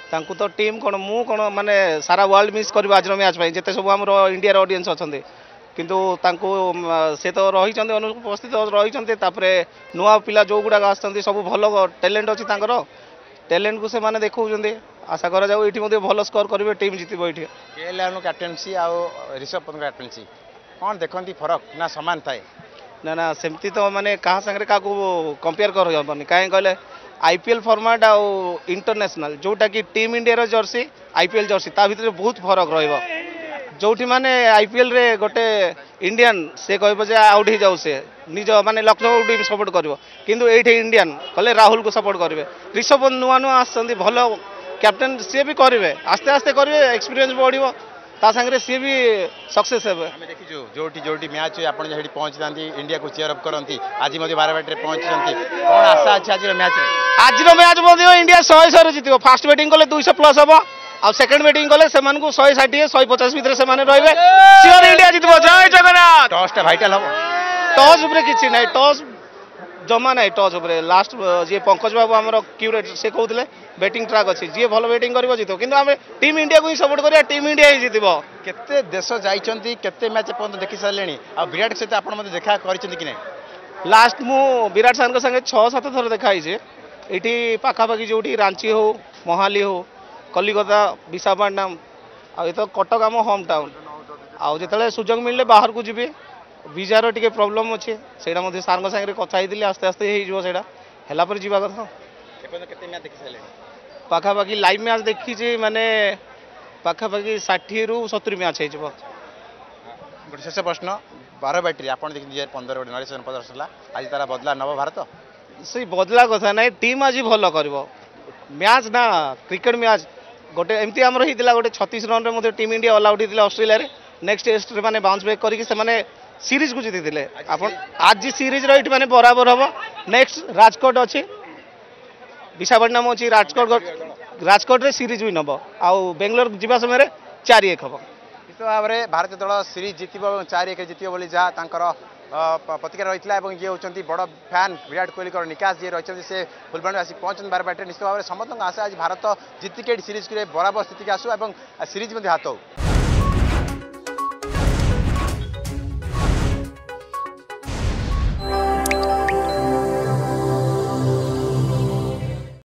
तांकु तो टीम कौन मु कौन माने सारा वर्ल्ड मिस कर आज मैच जिते सब आम इंडिया ऑडियंस अच्छा किंतु तांकु से तो रही अनुपस्थित रही नुआ पिला जो गुड़ाक आसती सब भल टैलेंट अच्छी टैलेंट को से माने देखा आशा करा जाऊ ये भल स्कोर करेंगे टीम जितब ये कैप्टेनसी आ ऋषभ पंत कैप्टेनसी कौन देखती फरक ना सामान थाए ना ना सेमती तो माने कहाँ सागर क्या कंपेयर करनी कहीं कहले आईपीएल फॉर्मेट आउ इंटरनेशनल जोटा कि team India jersey IPL jersey ता भीतर बहुत फरक रहिबो जोठी माने आईपीएल रे गोटे इंडियन से कहबो जे आउट ही जाऊ से निज माने लखनऊ टीम सपोर्ट करिवो किंतु एठी इंडियन कहले राहुल को सपोर्ट करिवे ऋषभ नुआ नुआ आसंदी भलो कैप्टेन सी भी करिवे आस्ते आस्ते करिवे एक्सपीरियंस बढ़िवो ता संगे सी भी सक्सेस हेबे हम देखिजु जोटी जोटी मैच आपण जेडी पहुंच दांती इंडिया को चीयर अप करंती आज मध्ये 12 बैट रे पहुंचंती कोन आशा अछि आज रो मैच रे आज रो मैच मध्ये इंडिया 100 रे जितिबो फास्ट बैटिंग कले 200 प्लस हबो आ सेकंड बैटिंग कले से मानकु 160 150 भीतर से माने रहबे सियोर इंडिया जितबो जय जगन्नाथ टॉस टा वाइटल हबो टॉस ऊपर किछि नै टॉस जमा नहीं टॉस ऊपर लास्ट जी पंकज बाबू आमर क्यूरेट से कहते बैटिंग ट्रैक अच्छी जी भल बैटिंग कर जित कि आम टीम इंडिया को ही सपोर्ट करिया टीम इंडिया ही जितब केते देश जाइछंती केते मैच पर्यंत देखि सारलेनी आ विराट सहित आपण मते देखा करिसेंती कि नै लास्ट मु विराट सर संगे 6-7 थर देखा ये पाखापाखि जो रांची हो मोहाली हो कलिकता विशाखापट्टनम आ ये तो कटक आम होम टाउन आउ जो सुजोग मिलले बाहर को जी वीजार टी प्रोब्लेम अच्छे से सार सागर कथी आस्ते आस्ते होगा जीवा कथा पाखापाखि लाइव मैच देखी माने पाखापाखि 60 ରୁ 70 मैच हो गोटे शेष प्रश्न 12 बैटरी आप देखिए 2015 गोटे नरेश प्रदर्शन आज तारा बदला नव भारत से बदला कथा ना टीम आज भल कर मैच ना क्रिकेट मैच गोटे एमती आमर होता गोटे 36 रन रे टीम इंडिया ऑल आउट होता ऑस्ट्रेलिया रे नेक्स्ट टेस्ट माने बाउंस बैक करके सीरीज को जीति आज सीरीज रही माने बराबर हम नेक्स्ट राजकोट अच्छी विशाखापट्टनम अच्छी राजकोट रे सीरीज भी नब आउ बेंगलोर जीवा समय 4-1 हम निश्चित भाव में भारतीय दल सीरीज जितब 4-1 जितब बोली जहाँ प्रतिक्रिया रही है ये होती बड़ फैन विराट कोहली निकास जी रही से फुलबाणी आसी पहुंचते 12 बैट निश्चित भाव में समस्त आशा आज भारत जितिके सीरीज बराबर स्थिति आसू और सीरीज हाथ हो।